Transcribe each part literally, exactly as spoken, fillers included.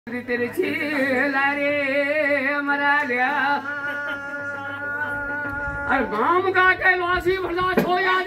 तेरे चीला रे मरा लिया अरे गांव का कैलाशी बर्दाश्त हो याद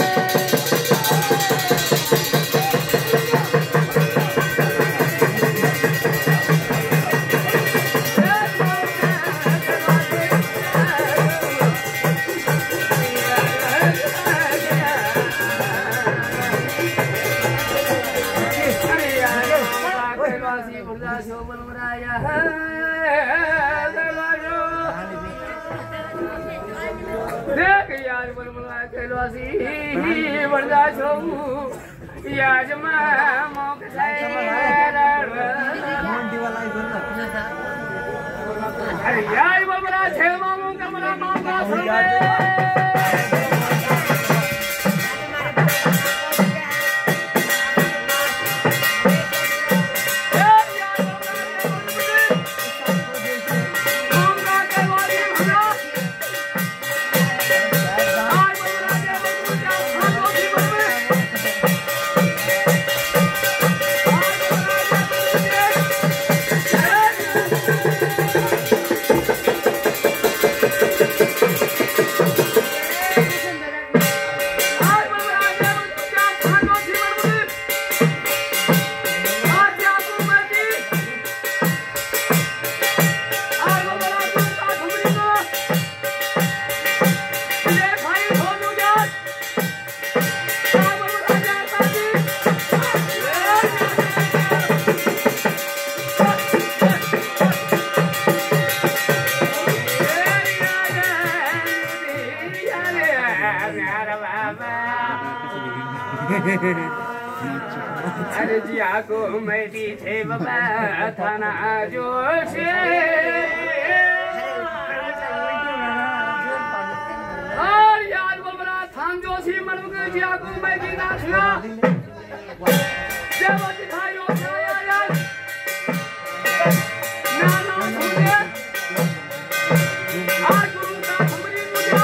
यार बोल बोला कैलाशी बर्दाश्त हो यार मैं मौक अरे यार बोल बोला छे मामू का मना मामला सुन अरे जी आको मैं थे बाबा थाना जोश और यार बोल बड़ा थान जोशी मर्म के जी आको मैं जी नाचना जब दिखाई हो यार यार ना ना भूले आज गुरु का हमरी मुझे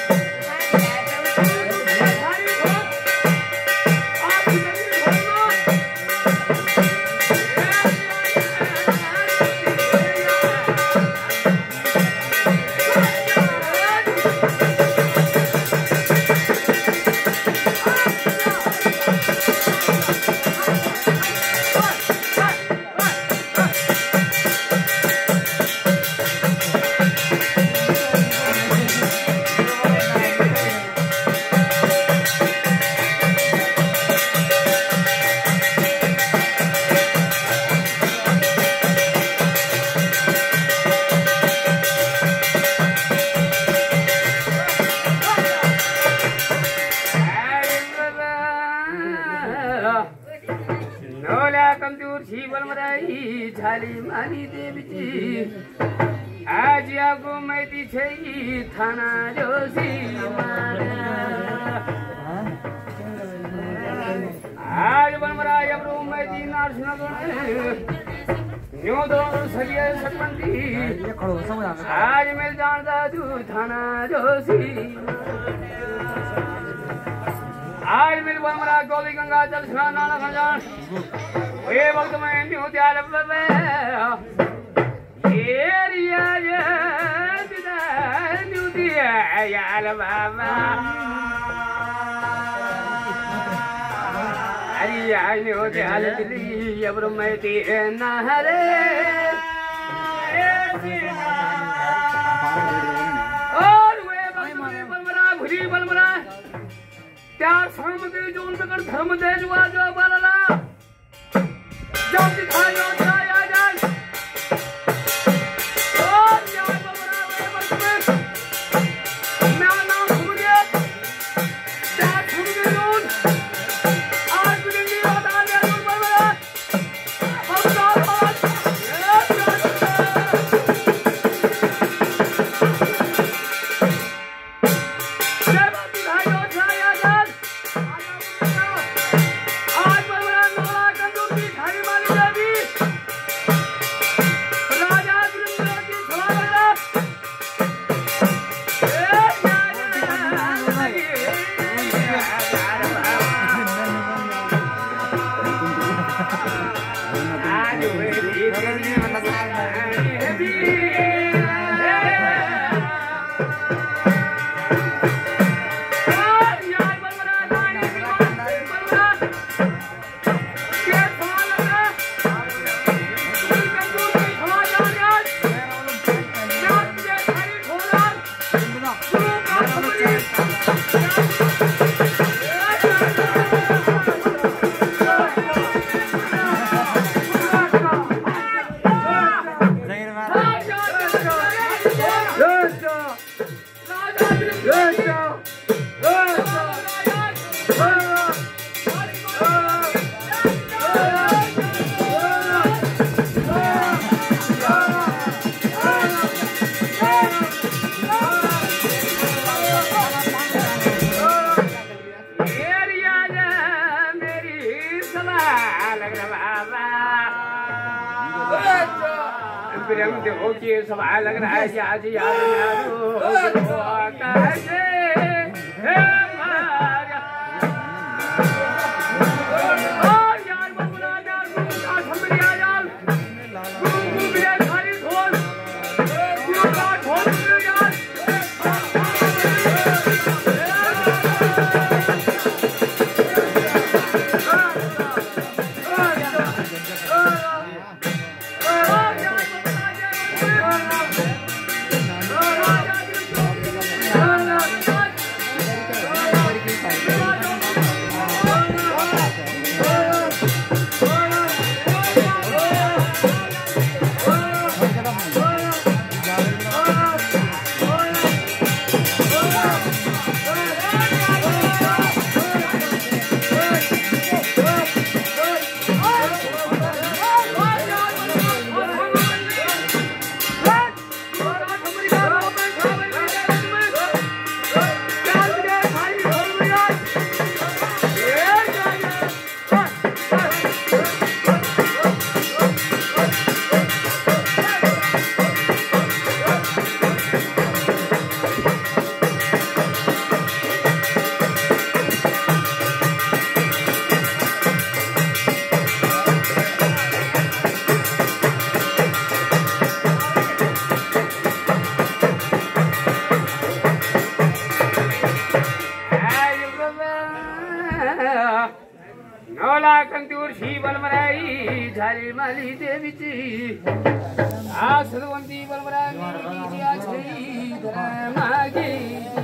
झाली मानी देवी आज आगो मैती छई थाना जोशी आज बनमरा यमरू मैती नारसिंह न्यू दो सरिया सकमंती आज मिल जानदा तू थाना जोशी आज मिल बनमरा गोली गंगा जल स्नान नाना खंजान ये वक्त में न्यू त्याल बबे एरिया ये दिदा न्यू दिया याल बाबा अरे आई न्यू त्याल दिली अब मैं ती नहरे और वे वक्त बलमरा भुली बलमरा त्यार शाम के जोन तक धर्म दे जुआ जो बाला जब दिखाई होता है यार और यार बबरा वे बस में मैं ना घूम गया क्या घूम गया नून आज भी नहीं होता है नून बबरा अब तो आज जब दिखाई होता है यार आज बबरा नोला कंदूर की खाली माली देवी प्रेम देखो कि सब लग रहा है आज याद कैसे कंदूर शी बलमराई झाली माली देवीची आ सदवंती बलमराई मागी